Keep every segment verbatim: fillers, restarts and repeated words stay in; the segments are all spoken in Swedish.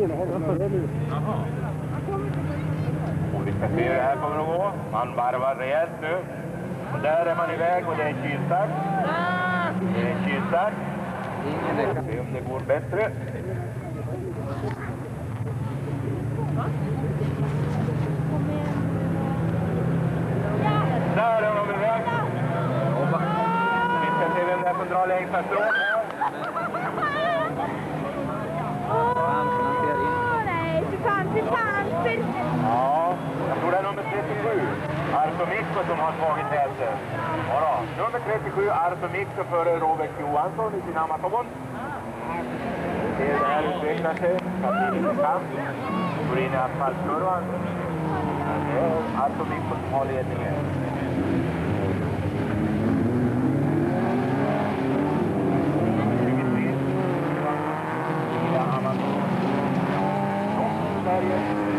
Jaha. Och vi ska se hur det här kommer att gå. Man varvar rejält nu. Och där är man iväg och det är kylstart. Det är kylstart. Vi ska se om det går bättre. Där är de iväg. Vi ska se vem det är som drar längst efteråt. Ja, jag tror det är nummer trettiosju, Arto Mikko, som har tagit täten. Ja då, nummer trettiosju, Arto Mikko före Robert Johansson i sin Amaton. Det är det här utvecklar sig, Katin kan, går in i asfaltkurvan. Det är Arto Mikko som har ledningen. tjugotre, i Amaton. Sverige.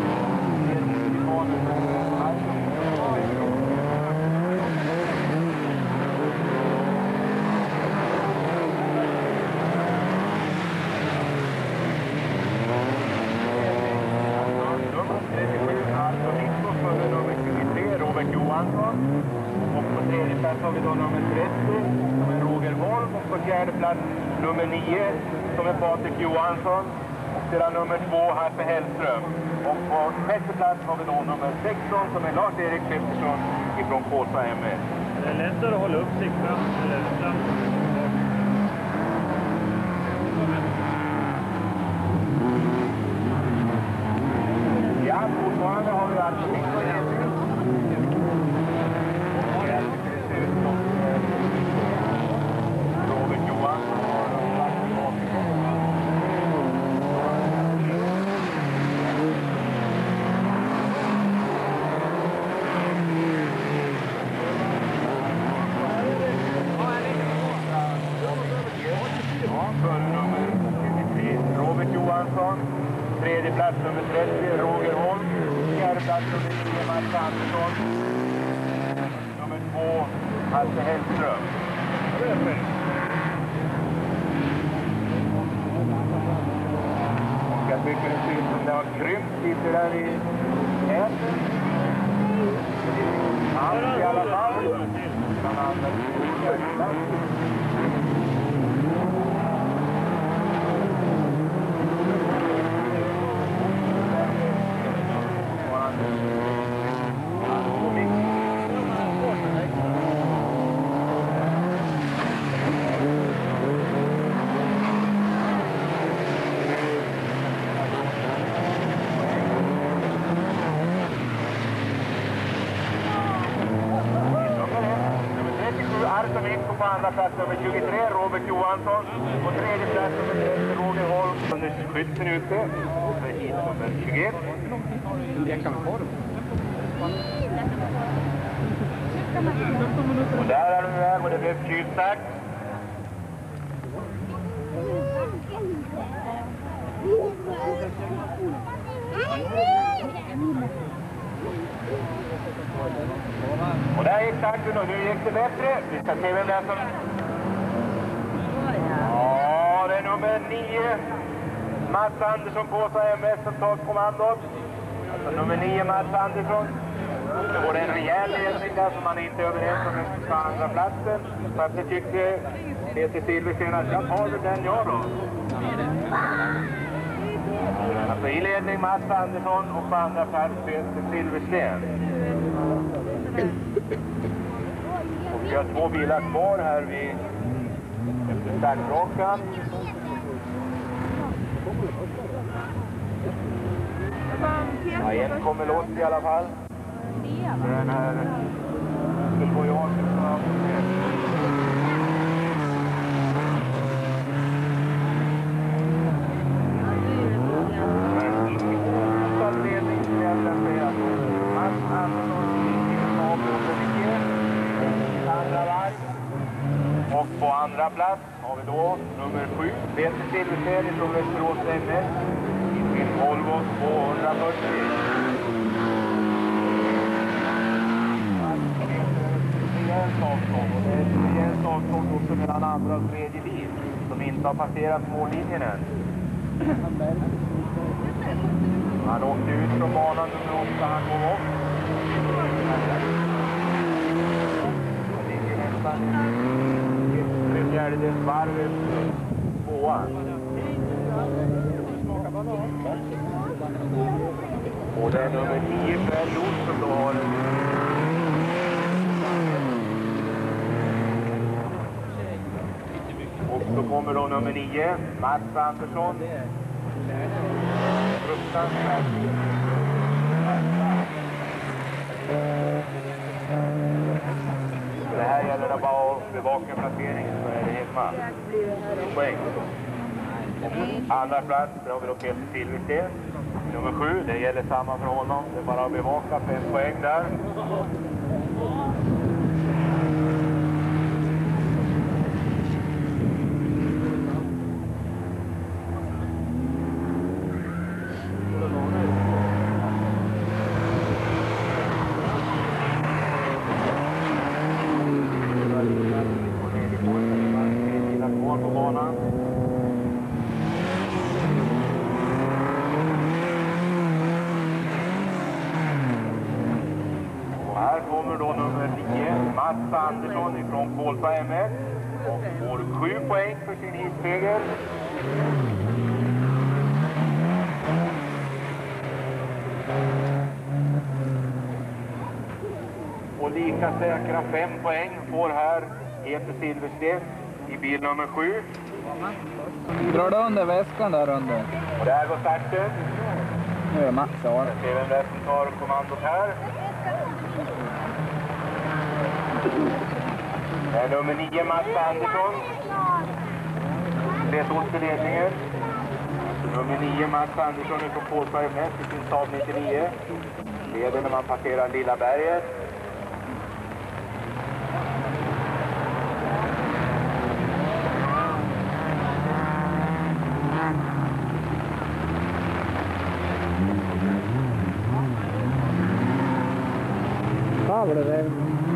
Robert Johansson. Och på tredje plats har vi då nummer trettio som är Roger Holm. Och på fjärde plats nummer nio som är Patrik Johansson. Och sedan nummer två Hasse Hellström. Och på sjätte plats har vi då nummer sexton som är Lars-Erik Pettersson ifrån Kåsa M S. Det är lättare att hålla upp sig fram eller fram. Ja, fortfarande har vi alltså Mikko Jensen. Robert Johansson har lagt Robert Johansson, tredje plats nummer trettio, Roger Holm, fjärde plats nummer nio, Mats Andersson, nummer två, Hasse Hellström. Och jag tycker det ser ut som det har krympt lite där i äten. Allt i alla fall. Man använder på andra plats nummer tjugotre, Robert Johansson. På tredje plats nummer trettio, Roger Holm. Under skytten ute. Och hit nummer tjugoett. Jag kan få det. Och där är de iväg och det blev kylstart. Och där gick starten och nu gick det bättre. Vi ska se vem det är som... Ja, det är nummer nio. Mats Andersson på sig M S som tar kommandot. Alltså nummer nio, Mats Andersson. Det var en rejäl ledning där som man inte är överens om den ska andra platsen. Så att jag tyckte Peter Silversten att jag tar den jag då. Alltså i ledning Mats Andersson och på andra plats Peter Silversten. Och vi har två bilar kvar här vid efter startrockan. Ja, en kommer loss i alla fall. Den här det får jag och på andra plats har vi då nummer sju, Peter Silversten från Västerås M S i sin Volvo tvåhundrafyrtio. Det är ett rejält avstånd också mellan andra och tredje bil som inte har passerat mållinjen än. Han åkte ut från banan nummer åtta, han kom upp. Han ligger nästan tre fjärdedels varv tvåan. Och det är nummer tio Per Lund som då har en. Och så kommer då nummer nio, Mats Andersson. Fruktansvärt. Det här gäller det bara att bevaka placeringen så är det hemma. Poäng. Andra plats, där har vi då Peter Silversten. Nummer sju, det gäller samma för honom. Det är bara att bevaka fem poäng där. Mats Andersson ifrån Kolpa M S och får sju poäng för sin hitseger. Och lika säkra fem poäng får här Peter Silversten i bil nummer sju. Drar du under väskan där under? Och där går starten. Nu är det Mats, ja. Jag ser vem det är som tar kommandot här. Det är nummer nio, Mats Andersson. Det åt ledningen. Nummer nio, Mats Andersson är från Kolpa M S i sin Saab nittionio. Leder när man passerar Lilla berget. Vad var det där?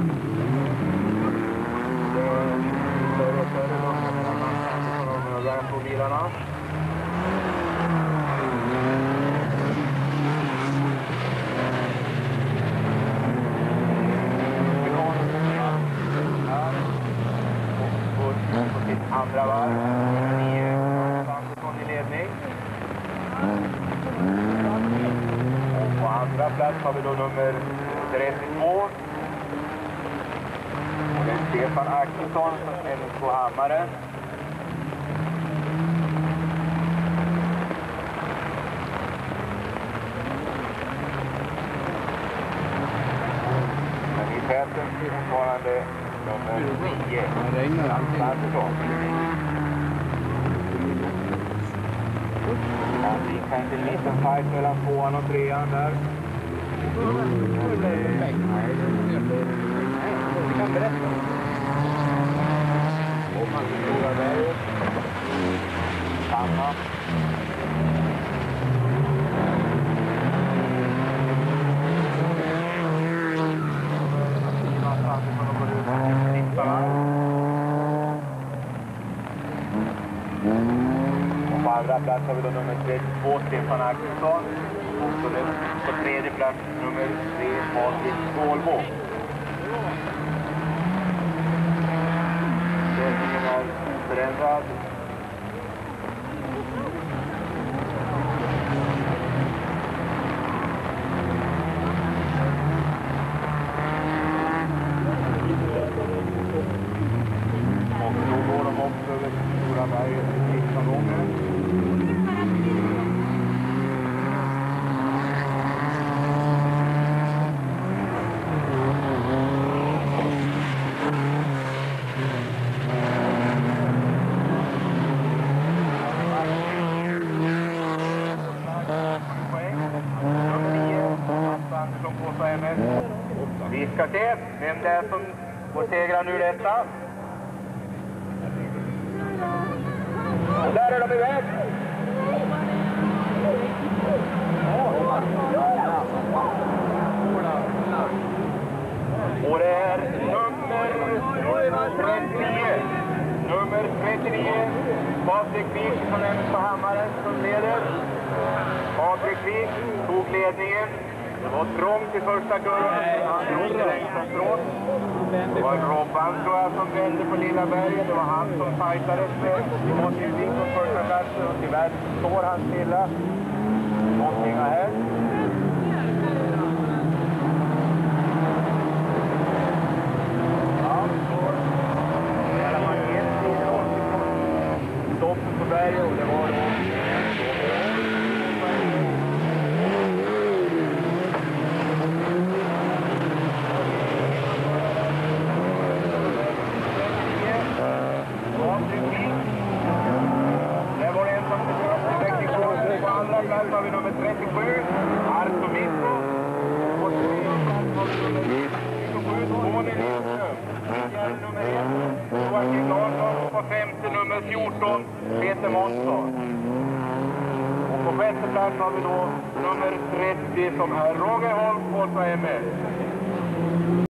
På bilarna. På sitt andra varv. nio Andersson i ledning. Och på andra plats har vi då nummer trettiotvå. Och det är Stefan Axelsson som är på Hammaren. Täten fortfarande nummer nio. Det regnar alltid. Andersson. Det gick kanske en liten fight mellan tvåan och trean där. Vi kan berätta. Och man ska stora berget. Samma. Och på andra plats har vi då nummer trettiotvå, Stefan Axelsson. Och så på tredje plats nummer tre, Patrik Skålbo. Ställningen är förändrad. Och då går de också över Stora berget till sista gången. Vi ska se vem det är som får segra nu detta. Och där är de iväg. Och det är nummer trettionio. Nummer trettionio. Patrik Wik från M S på Hammaren som leder. Patrik Örnsköldsvik tog ledningen. Det var trångt i första kurvan. Han drog längst ifrån. Det var Robban, tror jag, som vände på Lilla berget. Det var han som fightades med Martin Wink på första platsen. Och tyvärr står han stilla. Någonting har hänt. Ja, så i alla fall en tid stoppet på berget och det var då det var en som på andra plats har vi nummer trettiosju, Arto Mikko. På tredje plats har vi nummer tjugosju, Tony Lindström. Fjärde nummer ett, Joakim Larsson. På femte nummer fjorton, Peter Månsson. Och på sjätte plats har vi då nummer trettio som är Roger Holm, Åsa M S.